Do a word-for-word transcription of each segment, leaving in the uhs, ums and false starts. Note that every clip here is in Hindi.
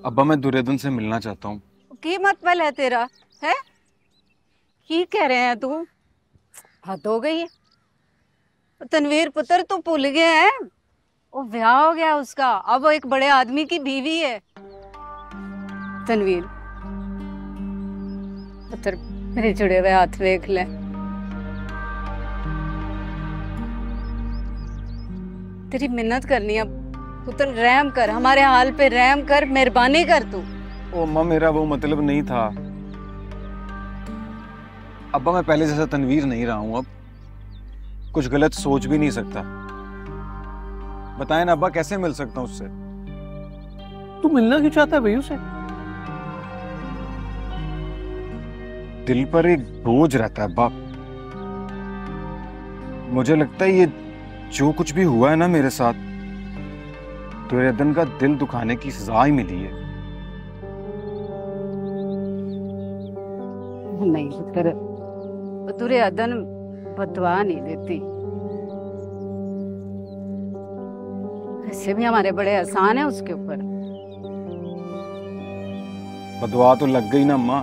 अब्बा मैं दुर्योधन से मिलना चाहता हूँ। की मतबल है तेरा? है की कह रहे हैं तू? हद हो गई है। तनवीर पुत्र तू भूल गया है? वो ब्याह हो गया उसका, अब वो एक बड़े आदमी की बीवी है। तनवीर पुत्र, मेरे जुड़े हुए हाथ देख ले। तेरी मिन्नत करनी है पुत्र, रहम कर, हमारे हाल पे रहम कर, मेहरबानी कर तू। ओ अम्मा मेरा वो मतलब नहीं था। अब्बा मैं पहले जैसा तनवीर नहीं रहा हूँ, अब कुछ गलत सोच भी नहीं सकता। बताएं ना अब्बा, कैसे मिल सकता हूँ उससे? तू मिलना क्यों चाहता है भाई उसे? दिल पर एक बोझ रहता है अब्बा। मुझे लगता है ये जो कुछ भी हुआ है ना मेरे साथ, दुर्योधन का दिल दुखाने की सजा ही मिली है। नहीं पुत्र, दुर्योधन बदवा नहीं देती। ऐसे भी हमारे बड़े एहसान है उसके ऊपर। बदवा तो लग गई ना अम्मा,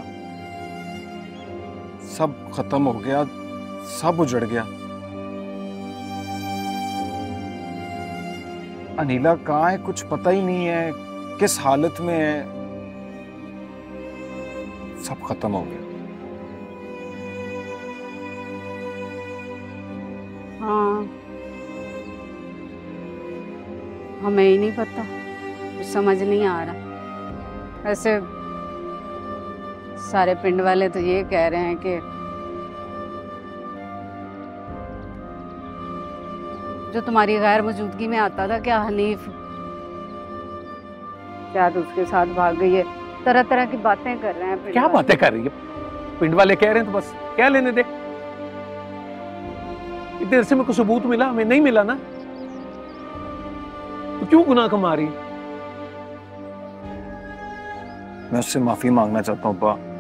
सब खत्म हो गया, सब उजड़ गया। अनीला कहाँ है कुछ पता ही नहीं है, किस हालत में है, सब खत्म हो गया। हाँ, हमें ही नहीं पता, कुछ समझ नहीं आ रहा। ऐसे सारे पिंड वाले तो ये कह रहे हैं कि जो तुम्हारी गैर मौजूदगी में आता था, क्या हनीफ शायद उसके साथ भाग गई है। तरह तरह की बातें कर रहे हैं पिंड क्या वाले। बातें कर रही है? पिंड वाले कह रहे हैं तो बस क्या लेने दे। इतनी देर से मेरे को सबूत मिला, हमें नहीं मिला ना, तो क्यों गुनाह कमा रही? मैं उससे माफी मांगना चाहता हूँ अब्बा।